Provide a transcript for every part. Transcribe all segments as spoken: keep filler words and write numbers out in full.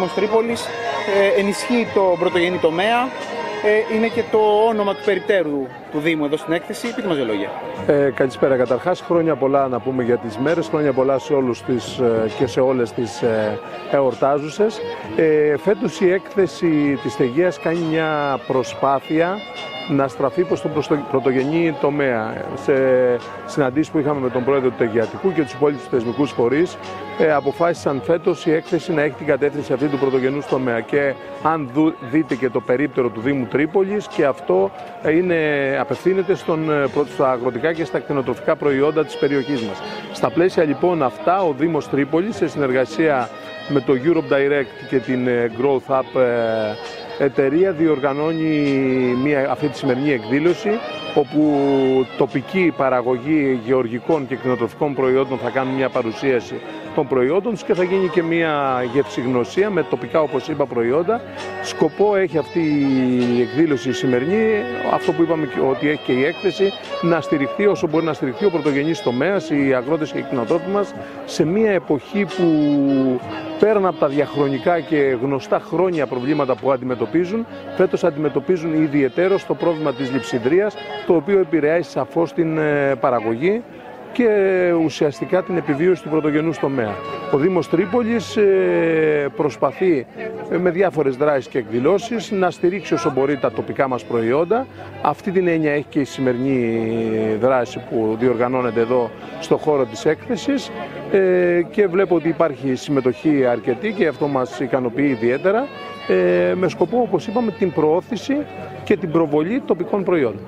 Δήμος Τρίπολης ε, ενισχύει το πρωτογενή τομέα, ε, είναι και το όνομα του περιπτέρου του Δήμου εδώ στην έκθεση. Πείτε μας δύο λόγια. Ε, καλησπέρα καταρχάς, χρόνια πολλά να πούμε για τις μέρες, χρόνια πολλά σε όλους τις, και σε όλες τις ε, εορτάζουσες. Ε, φέτος η έκθεση της Στεγείας κάνει μια προσπάθεια να στραφεί προς τον πρωτογενή τομέα. Σε συναντήσεις που είχαμε με τον πρόεδρο του Τεγεατικού και τους υπόλοιπους θεσμικούς φορείς, ε, αποφάσισαν φέτος η έκθεση να έχει την κατεύθυνση αυτή του πρωτογενούς τομέα. Και αν δου, δείτε και το περίπτερο του Δήμου Τρίπολης, και αυτό είναι, απευθύνεται στον, στα αγροτικά και στα κτηνοτροφικά προϊόντα της περιοχής μας. Στα πλαίσια λοιπόν αυτά, ο Δήμος Τρίπολης, σε συνεργασία με το Europe Direct και την Growth Up εταιρεία, διοργανώνει μια, αυτή τη σημερινή εκδήλωση, όπου τοπική παραγωγή γεωργικών και κτηνοτροφικών προϊόντων θα κάνουν μια παρουσίαση των προϊόντων τους και θα γίνει και μια γευσηγνωσία με τοπικά, όπως είπα, προϊόντα. Σκοπό έχει αυτή η εκδήλωση η σημερινή, αυτό που είπαμε ότι έχει και η έκθεση, να στηριχθεί όσο μπορεί να στηριχθεί ο πρωτογενής τομέας, οι αγρότες και οι κτηνοτρόφοι μας, σε μια εποχή που πέραν από τα διαχρονικά και γνωστά χρόνια προβλήματα που αντιμετωπίζουν, φέτος αντιμετωπίζουν ιδιαιτέρως το πρόβλημα της λειψιδρίας, το οποίο επηρεάζει σαφώς την παραγωγή και ουσιαστικά την επιβίωση του πρωτογενούς τομέα. Ο Δήμος Τρίπολης προσπαθεί με διάφορες δράσεις και εκδηλώσεις να στηρίξει όσο μπορεί τα τοπικά μας προϊόντα. Αυτή την έννοια έχει και η σημερινή δράση που διοργανώνεται εδώ στο χώρο της έκθεσης, και βλέπω ότι υπάρχει συμμετοχή αρκετή και αυτό μας ικανοποιεί ιδιαίτερα, με σκοπό, όπως είπαμε, την προώθηση και την προβολή τοπικών προϊόντων.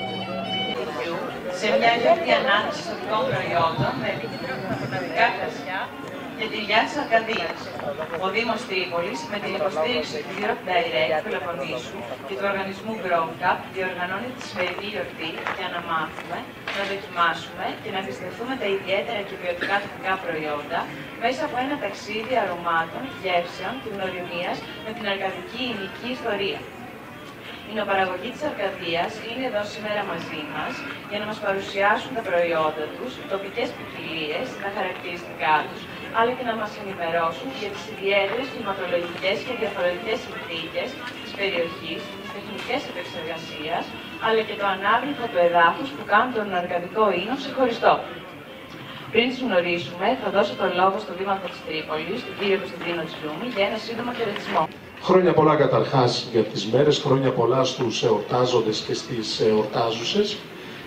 Σε μια λεπτή ανάπτυξη τοπικών προϊόντων με επικοινωνικά κρασιά και τη Λιάση Αρκαδίας. Ο Δήμος Τρίπολης, με την υποστήριξη του Europe Direct Πελοποννήσου και του οργανισμού Growth Up, διοργανώνει τη σημερινή γιορτή για να μάθουμε, να δοκιμάσουμε και να εμπιστευτούμε τα ιδιαίτερα και ποιοτικά τοπικά προϊόντα μέσα από ένα ταξίδι αρωμάτων, γεύσεων και γνωριμίας με την αρκαδική υλική ιστορία. Η νοπαραγωγή της Αρκαδίας είναι εδώ σήμερα μαζί μας για να μας παρουσιάσουν τα προϊόντα τους, τοπικές ποικιλίες, τα χαρακτηριστικά τους, αλλά και να μας ενημερώσουν για τις ιδιαίτερες κλιματολογικές και διαφορετικές συνθήκες της περιοχής, τις τεχνικές επεξεργασίας, αλλά και το ανάγλυφο του εδάφους που κάνουν τον αρκαδικό ίνο ξεχωριστό. Πριν τους γνωρίσουμε, θα δώσω το λόγο στον Δήμαρχο της Τρίπολης, τον κύριο Κωνσταντίνο Τσιρούμη, για ένα σύντομο χαιρετισμό. Χρόνια πολλά καταρχάς για τις μέρες, χρόνια πολλά στους εορτάζοντες και στις εορτάζουσες.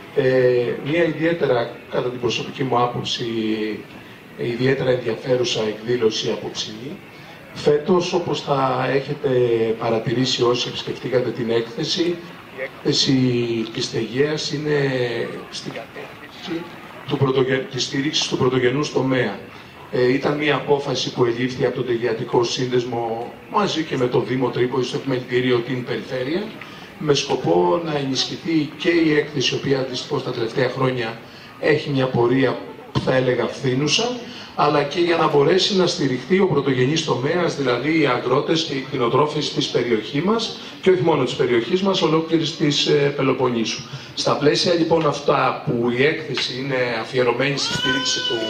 Ε, μια ιδιαίτερα, κατά την προσωπική μου άποψη, ιδιαίτερα ενδιαφέρουσα εκδήλωση απόψινή. Φέτος, όπως θα έχετε παρατηρήσει όσοι επισκεφτήκατε την έκθεση, η έκθεση της Στεγείας είναι στην κατεύθυνση του πρωτογε... της στήριξης του πρωτογενούς τομέα. Ε, ήταν μια απόφαση που ελήφθη από τον Τεγεατικό Σύνδεσμο μαζί και με το Δήμο Τρίπολης στο επιμελητήριο την Περιφέρεια, με σκοπό να ενισχυθεί και η έκθεση, η οποία δυστυχώς τα τελευταία χρόνια έχει μια πορεία που θα έλεγα φθήνουσα, αλλά και για να μπορέσει να στηριχθεί ο πρωτογενής τομέας, δηλαδή οι αγρότες και οι κτηνοτρόφοι της περιοχής μας, και όχι μόνο της περιοχής μας, ολόκληρης της ε, Πελοποννήσου. Στα πλαίσια λοιπόν αυτά που η έκθεση είναι αφιερωμένη στη στήριξη του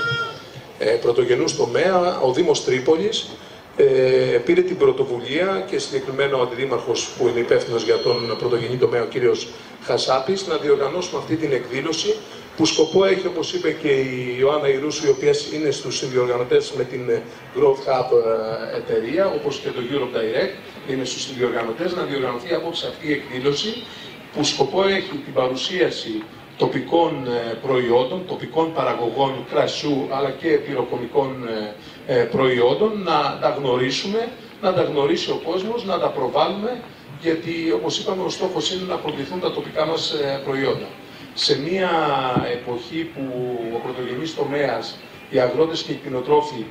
ε, πρωτογενούς τομέα, ο Δήμος Τρίπολης ε, πήρε την πρωτοβουλία, και συγκεκριμένα ο Αντιδήμαρχος που είναι υπεύθυνος για τον πρωτογενή τομέα, ο κύριος Χασάπης, να διοργανώσουμε αυτή την εκδήλωση, που σκοπό έχει, όπως είπε και η Ιωάννα Ιρούσου, η οποία είναι στους συνδιοργανωτές με την Growth Hub εταιρεία, όπως και το Europe Direct, είναι στους συνδιοργανωτές, να διοργανωθεί απόψε αυτή η εκδήλωση, που σκοπό έχει την παρουσίαση τοπικών προϊόντων, τοπικών παραγωγών κρασιού, αλλά και πυροκομικών προϊόντων, να τα γνωρίσουμε, να τα γνωρίσει ο κόσμος, να τα προβάλλουμε, γιατί, όπως είπαμε, ο στόχος είναι να προβληθούν τα τοπικά μας προϊόντα. Σε μια εποχή που ο πρωτογενής τομέας, οι αγρότες και οι κτηνοτρόφοι,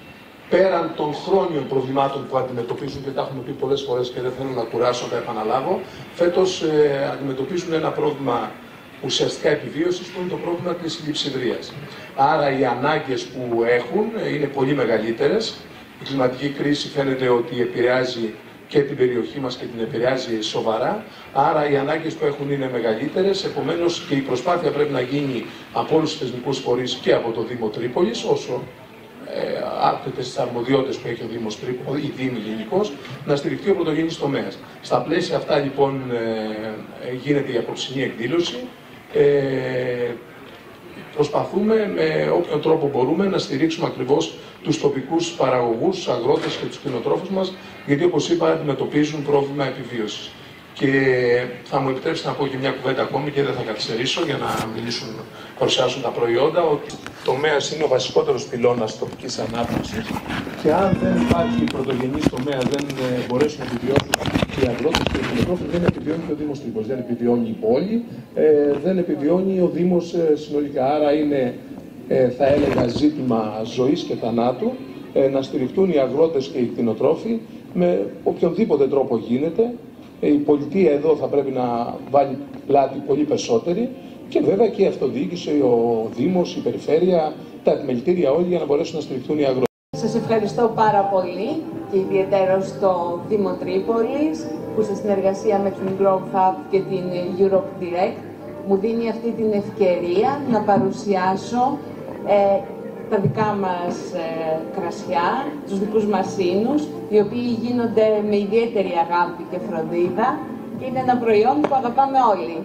πέραν των χρόνιων προβλημάτων που αντιμετωπίζουν, και τα έχουμε πει πολλές φορές και δεν θέλω να κουράσω να τα επαναλάβω, φέτος ε, αντιμετωπίζουν ένα πρόβλημα ουσιαστικά επιβίωσης, που είναι το πρόβλημα της λειψιδρίας. Άρα οι ανάγκες που έχουν είναι πολύ μεγαλύτερες. Η κλιματική κρίση φαίνεται ότι επηρεάζει και την περιοχή μας και την επηρεάζει σοβαρά, άρα οι ανάγκες που έχουν είναι μεγαλύτερες, επομένως και η προσπάθεια πρέπει να γίνει από όλους τους θεσμικούς φορείς και από το Δήμο Τρίπολης, όσο ε, άπτεται στις αρμοδιότητες που έχει ο Δήμος Τρίπολης, η Δήμη γενικώς, να στηριχτεί ο πρωτογενής τομέας. Στα πλαίσια αυτά λοιπόν ε, γίνεται η απόψινή εκδήλωση. Ε, Προσπαθούμε με όποιον τρόπο μπορούμε να στηρίξουμε ακριβώς τους τοπικούς παραγωγούς, τους αγρότες και τους κτηνοτρόφους μας, γιατί όπως είπα αντιμετωπίζουν πρόβλημα επιβίωσης. Και θα μου επιτρέψετε να πω και μια κουβέντα ακόμη και δεν θα καθυστερήσω για να μιλήσουν, παρουσιάσουν τα προϊόντα, ότι το τομέας είναι ο βασικότερος πυλώνας τοπικής ανάπτυξης και αν δεν υπάρχει πρωτογενής τομέα, δεν μπορέσουν να επιβιώσουν οι αγρότες και οι κτηνοτρόφοι, δεν επιβιώνει και ο Δήμος Τρίπολης, δεν επιβιώνει η πόλη, ε, δεν επιβιώνει ο Δήμος ε, συνολικά. Άρα είναι, ε, θα έλεγα, ζήτημα ζωής και θανάτου ε, να στηριχτούν οι αγρότες και οι κτηνοτρόφοι με οποιονδήποτε τρόπο γίνεται. Η πολιτεία εδώ θα πρέπει να βάλει πλάτη πολύ περισσότερη και βέβαια και η αυτοδιοίκηση, ο Δήμος, η Περιφέρεια, τα επιμελητήρια όλοι για να μπορέσουν να στηριχθούν οι αγρότες. Σας ευχαριστώ πάρα πολύ και ιδιαίτερα στο Δήμο Τρίπολης που σε συνεργασία με την Growth Hub και την Europe Direct μου δίνει αυτή την ευκαιρία να παρουσιάσω ε, τα δικά μας ε, κρασιά, τους δικούς μας ίνους, οι οποίοι γίνονται με ιδιαίτερη αγάπη και φροντίδα και είναι ένα προϊόν που αγαπάμε όλοι.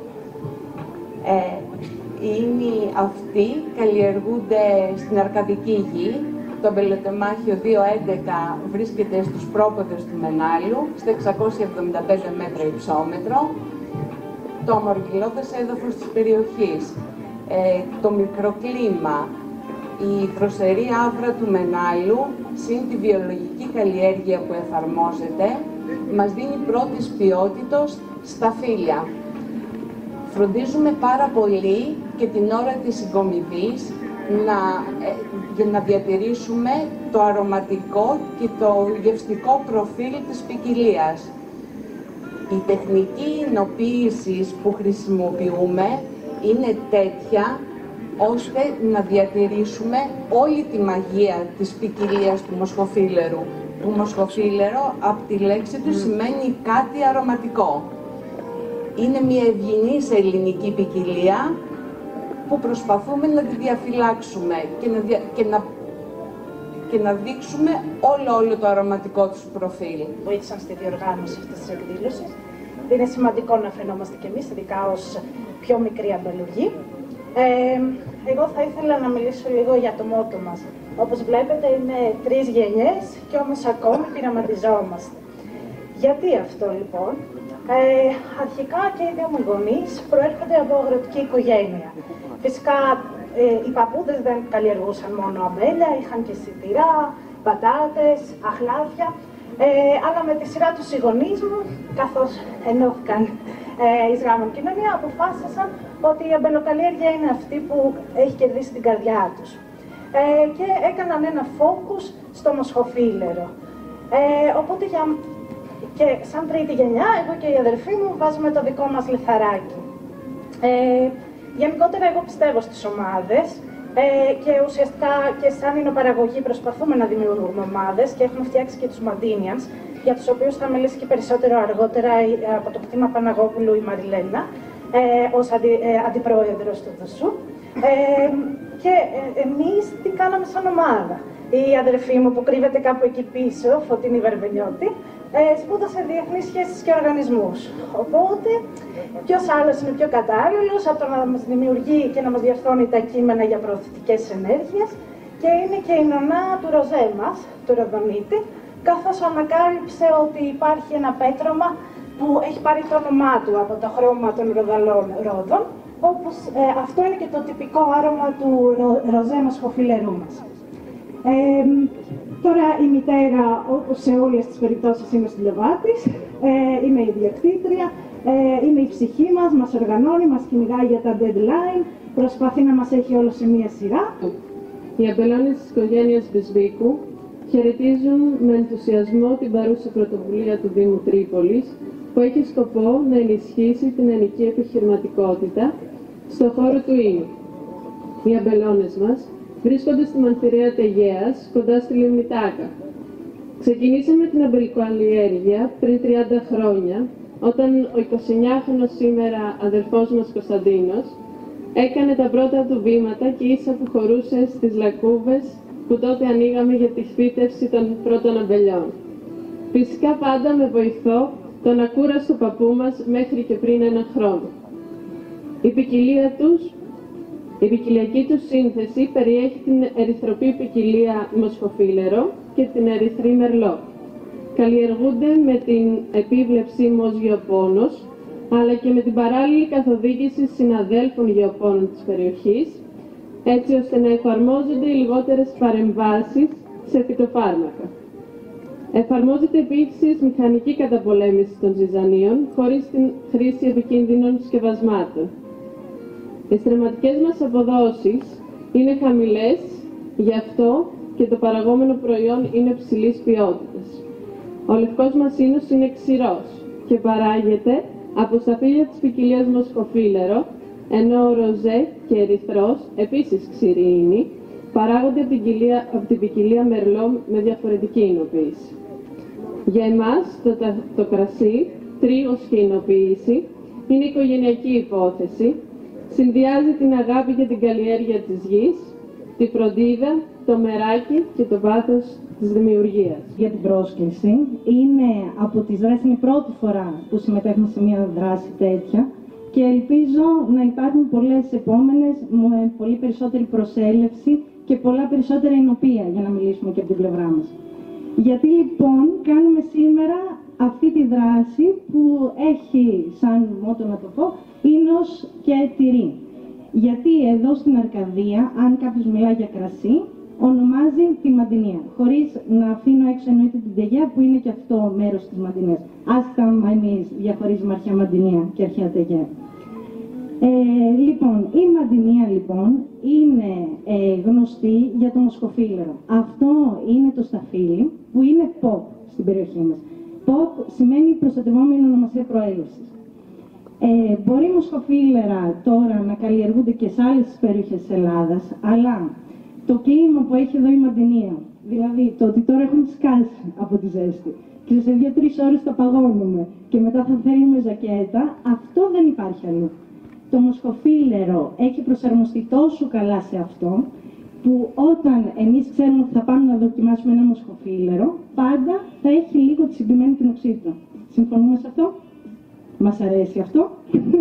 Ε, οι ίνοι αυτοί καλλιεργούνται στην Αρκαδική Γη. Το αμπελοτεμάχιο δύο έντεκα βρίσκεται στους πρόποδες του Μενάλου, στο εξακόσια εβδομήντα πέντε μέτρα υψόμετρο, το αμοργυλώδες έδαφος της περιοχής, ε, το μικροκλίμα, η δροσερή άβρα του Μενάλου, συν τη βιολογική καλλιέργεια που εφαρμόζεται, μας δίνει πρώτης ποιότητος στα φύλλα. Φροντίζουμε πάρα πολύ και την ώρα της συγκομιδής να, ε, για να διατηρήσουμε το αρωματικό και το γευστικό προφίλ της ποικιλίας. Η τεχνική εινοποίησης που χρησιμοποιούμε είναι τέτοια ώστε να διατηρήσουμε όλη τη μαγεία της ποικιλίας του μοσχοφύλλερου. Το μοσχοφύλλερο από τη λέξη του σημαίνει κάτι αρωματικό. Είναι μια ευγενής ελληνική ποικιλία που προσπαθούμε να τη διαφυλάξουμε και να, δια... και να... και να δείξουμε όλο, όλο το αρωματικό του προφίλ. Βοήθησαν στη διοργάνωση αυτής της εκδήλωσης. Είναι σημαντικό να φαινόμαστε κι εμείς, ειδικά ως πιο μικρή αμπελουργή. Ε, εγώ θα ήθελα να μιλήσω λίγο για το μότο μας. Όπως βλέπετε είναι τρεις γενιές και όμως ακόμη πειραματιζόμαστε. Γιατί αυτό λοιπόν? Ε, αρχικά και οι δύο μου γονείς προέρχονται από αγροτική οικογένεια. Φυσικά ε, οι παππούδες δεν καλλιεργούσαν μόνο αμπέλια, είχαν και σιτηρά, πατάτες, αχλάδια. Ε, αλλά με τη σειρά τους οι γονείς μου, καθώς ενώθηκαν ε, εις γάμον κοινωνία, αποφάσισαν ότι η αμπελοκαλλιέργεια είναι αυτή που έχει κερδίσει την καρδιά τους. Ε, και έκαναν ένα focus στο μοσχοφύλλερο. Ε, οπότε για, και σαν τρίτη γενιά, εγώ και η αδερφή μου βάζουμε το δικό μας λιθαράκι. Ε, γενικότερα εγώ πιστεύω στις ομάδες ε, και ουσιαστικά και σαν εινοπαραγωγή προσπαθούμε να δημιουργούμε ομάδες και έχουμε φτιάξει και τους Mandinians, για τους οποίους θα μιλήσει και περισσότερο αργότερα από το κτήμα Παναγόπουλου η Μαριλένα, ε, ως αντι, ε, αντιπρόεδρος του ΔΟΣΟΥ. Ε, και ε, εμείς τι κάναμε σαν ομάδα. Η αδερφή μου που κρύβεται κάπου εκεί πίσω, Φωτεινή Βερβελιώτη, ε, σπούδασε διεθνείς σχέσεις και οργανισμούς. Οπότε, ποιος άλλος είναι πιο κατάλληλος από το να μας δημιουργεί και να μας διορθώνει τα κείμενα για προωθητικές ενέργειες και είναι και η νονά του ροζέ μας, του Ροδονίτη, καθώς ανακάλυψε ότι υπάρχει ένα πέτρωμα που έχει πάρει το όνομά του από το χρώμα των ροδαλών ρόδων, όπως ε, αυτό είναι και το τυπικό άρωμα του ρο, ροζέ μοσχοφύλλερού μας. Ε, τώρα η μητέρα, όπως σε όλες τις περιπτώσεις, είμαι στη Λεβάτης, ε, είμαι η ιδιοκτήτρια, ε, είναι η ψυχή μας, μας οργανώνει, μας κυνηγάει για τα deadline, προσπαθεί να μας έχει όλο σε μία σειρά. Οι αμπελώνες της οικογένειας Μπεσβίκου χαιρετίζουν με ενθουσιασμό την παρούσα πρωτοβουλία του Δήμου Τρίπολης, που έχει σκοπό να ενισχύσει την ενική επιχειρηματικότητα στον χώρο του ίνου. Οι αμπελώνες μας βρίσκονται στη Μανθηρέα Τεγέας, κοντά στη Λιμνητάκα. Ξεκινήσαμε την αμπελοκαλλιέργεια πριν τριάντα χρόνια, όταν ο εικοσιεννιάχρονος σήμερα αδερφός μας Κωνσταντίνος έκανε τα πρώτα του βήματα και ίσα που χωρούσε στις λακκούβες που τότε ανοίγαμε για τη φύτευση των πρώτων αμπελιών. Φυσικά πάντα με βοηθό τον ακούραστο παππού μας μέχρι και πριν ένα χρόνο. Η ποικιλία τους, η ποικιλιακή τους σύνθεση περιέχει την ερυθροπή ποικιλία μοσχοφύλερο και την ερυθρή μερλό. Καλλιεργούνται με την επίβλεψη μος γεωπόνος, αλλά και με την παράλληλη καθοδήγηση συναδέλφων γεωπόνων της περιοχής, έτσι ώστε να εφαρμόζονται οι λιγότερες παρεμβάσεις σε φυτοφάρμακα. Εφαρμόζεται επίσης μηχανική καταπολέμηση των ζυζανίων, χωρίς την χρήση επικίνδυνων σκευασμάτων. Οι στρεμματικές μας αποδόσεις είναι χαμηλές, γι' αυτό και το παραγόμενο προϊόν είναι ψηλής ποιότητας. Ο λευκός μας ίνος είναι ξηρός και παράγεται από στα φύλλα της ποικιλίας μοσχοφύλερο, ενώ ο ροζέ και ερυθρός, επίσης ξηρή ίνη, παράγονται από την, κοιλία, από την ποικιλία μερλό με διαφορετική εινοποίηση. Για εμάς, το, το κρασί, τρίγος και εινοποίηση, είναι οικογενειακή υπόθεση, συνδυάζει την αγάπη για την καλλιέργεια της γης, τη φροντίδα, το μεράκι και το πάθος της δημιουργίας. Για την πρόσκληση, είναι από τις δράσεις, είναι η πρώτη φορά που συμμετέχουμε σε μια δράση τέτοια και ελπίζω να υπάρχουν πολλές επόμενες με πολύ περισσότερη προσέλευση και πολλά περισσότερα εινοπία, για να μιλήσουμε και από την πλευρά μας. Γιατί λοιπόν κάνουμε σήμερα αυτή τη δράση που έχει σαν μότο, να το πω, ίνος και τυρί. Γιατί εδώ στην Αρκαδία, αν κάποιος μιλάει για κρασί, ονομάζει τη Μαντινία, χωρίς να αφήνω έξω εννοείται την Τεγιά που είναι και αυτό μέρος της Μαντινίας. Άσχετα μα εμείς διαχωρίζουμε αρχαία Μαντινία και αρχαία Τεγιά. Ε, λοιπόν, η Μαντινία λοιπόν είναι ε, γνωστή για το μοσχοφύλερο. Αυτό είναι το σταφύλι που είναι pop στην περιοχή μας. Pop σημαίνει προστατευόμενη ονομασία προέλευσης. Ε, μπορεί οι μοσχοφύλερα τώρα να καλλιεργούνται και σε άλλες περιοχές της Ελλάδας, αλλά το κλίμα που έχει εδώ η Μαντινία, δηλαδή το ότι τώρα έχουμε σκάσει από τη ζέστη και σε δύο-τρεις ώρες θα παγώνουμε και μετά θα θέλουμε ζακέτα, αυτό δεν υπάρχει αλλού. Το μοσχοφύλερο έχει προσαρμοστεί τόσο καλά σε αυτό, που όταν εμείς ξέρουμε ότι θα πάμε να δοκιμάσουμε ένα μοσχοφύλερο, πάντα θα έχει λίγο τη συμπημένη πυνοξίδα. Συμφωνούμε σε αυτό? Μας αρέσει αυτό?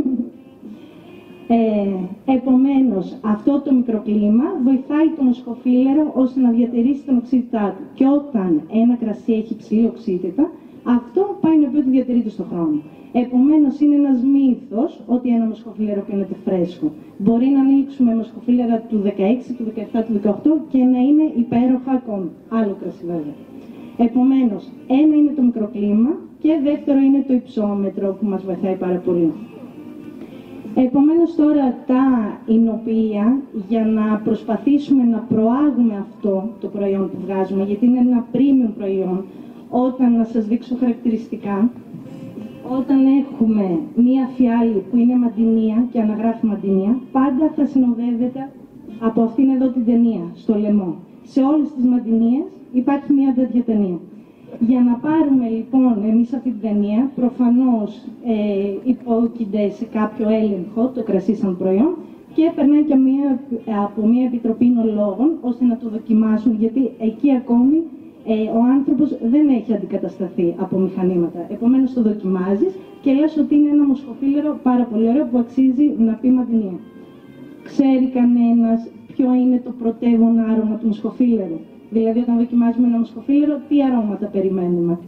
Ε, επομένως, αυτό το μικροκλίμα βοηθάει το μοσχοφύλερο ώστε να διατηρήσει την οξύτητά του. Και όταν ένα κρασί έχει υψηλή οξύτητα, αυτό πάει να πει ότι διατηρείται στον χρόνο. Επομένως, είναι ένας μύθος ότι ένα μοσχοφύλερο πίνεται φρέσκο. Μπορεί να ανοίξουμε μοσχοφύλερα του δεκαέξι, του δεκαεπτά, του δεκαοκτώ και να είναι υπέροχα ακόμη. Άλλο κρασί βέβαια. Επομένως, ένα είναι το μικροκλίμα και δεύτερο είναι το υψόμετρο που μας βοηθάει πάρα πολύ. Επομένως τώρα τα εινοποιεία, για να προσπαθήσουμε να προάγουμε αυτό το προϊόν που βγάζουμε, γιατί είναι ένα premium προϊόν, όταν να σας δείξω χαρακτηριστικά, όταν έχουμε μία φιάλη που είναι Μαντινία και αναγράφει Μαντινία, πάντα θα συνοδεύεται από αυτήν εδώ την ταινία, στο λαιμό. Σε όλες τις Μαντινίες υπάρχει μία τέτοια ταινία. Για να πάρουμε λοιπόν εμείς αυτή την ταινία, προφανώς ε, υπόκεινται σε κάποιο έλεγχο το κρασί σαν προϊόν και περνάει και μία, από μία επιτροπή εινολόγων ώστε να το δοκιμάσουν, γιατί εκεί ακόμη ε, ο άνθρωπος δεν έχει αντικατασταθεί από μηχανήματα. Επομένως το δοκιμάζεις και λες ότι είναι ένα μοσχοφύλερο πάρα πολύ ωραίο που αξίζει να πει Μαντινία. Ξέρει κανένας ποιο είναι το πρωτεύον άρωμα του μοσχοφύλερου? Δηλαδή, όταν δοκιμάζουμε ένα μοσχοφύλερο, τι αρώματα περιμένουμε?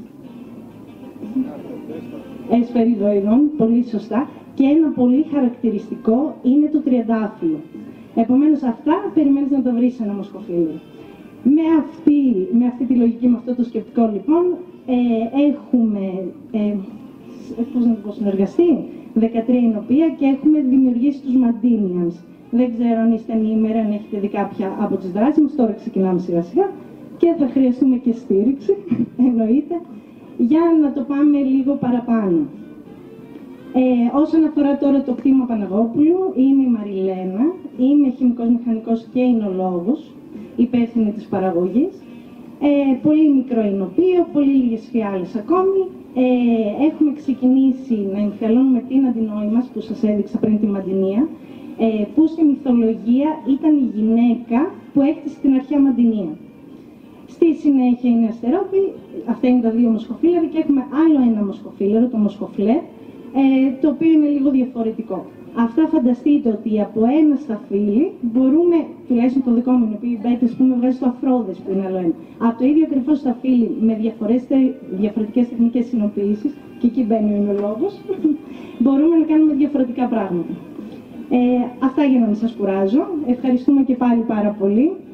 Εσπεριδοειδών, πολύ σωστά. Και ένα πολύ χαρακτηριστικό είναι το τριαντάφυλλο. Επομένως, αυτά περιμένεις να τα βρεις σε ένα μοσχοφύλερο. Με αυτή, με αυτή τη λογική, με αυτό το σκεπτικό, λοιπόν, ε, έχουμε ε, πώς να πω, συνεργαστεί δεκατρία εινοπεία και έχουμε δημιουργήσει τους Mantinians. Δεν ξέρω αν είστε ενήμεροι, αν έχετε δει κάποια από τις δράσεις μας. Τώρα ξεκινάμε σιγά σιγά και θα χρειαστούμε και στήριξη, εννοείται, για να το πάμε λίγο παραπάνω. Ε, όσον αφορά τώρα το κτήμα Παναγόπουλου, είμαι η Μαριλένα, είμαι χημικός μηχανικός και εινολόγος, υπεύθυνη της παραγωγής. Ε, πολύ μικρό εινοπείο, πολύ λίγες φιάλες ακόμη. Ε, έχουμε ξεκινήσει να εμφιαλώνουμε την αντινόη μας που σας έδειξα πριν τη Μαντινία. ε, που στη μυθολογία ήταν η γυναίκα που έκτισε την αρχαία Μαντινία. Στη συνέχεια είναι Αστερόπη, αυτά είναι τα δύο μοσχοφύλλαρα και έχουμε άλλο ένα μοσχοφύλλαρο, το μοσχοφλέ, ε, το οποίο είναι λίγο διαφορετικό. Αυτά φανταστείτε ότι από ένα σταφύλι μπορούμε, τουλάχιστον το δικό μου είναι, επειδή η Μπέτη, ας πούμε, βγάζει το αφρόδες που είναι άλλο ένα. Από το ίδιο ακριβώς σταφύλι με διαφορετικές τεχνικές συνοποιήσεις, και εκεί μπαίνει ο εινολόγος, μπορούμε να κάνουμε διαφορετικά πράγματα. Ε, αυτά για να μην σας κουράζω. Ευχαριστούμε και πάλι πάρα πολύ.